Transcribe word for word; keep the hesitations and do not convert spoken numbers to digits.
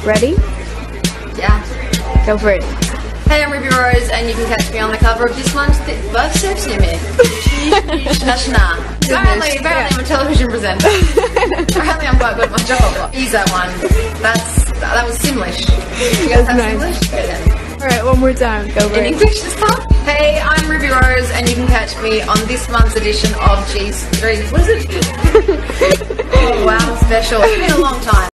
Ready? Yeah. Go for it. Hey, I'm Ruby Rose, and you can catch me on the cover of this month's Birth Certificate. Apparently, apparently I'm a television presenter. Apparently I'm quite good at my job. Use that one. That's that was Simlish. You guys have That's nice. Simlish? Okay, then. Alright, one more time. Go for In it. English this time. Hey, I'm Ruby Rose, and you can catch me on this month's edition of G three. What is it? Oh wow, special. It's been a long time.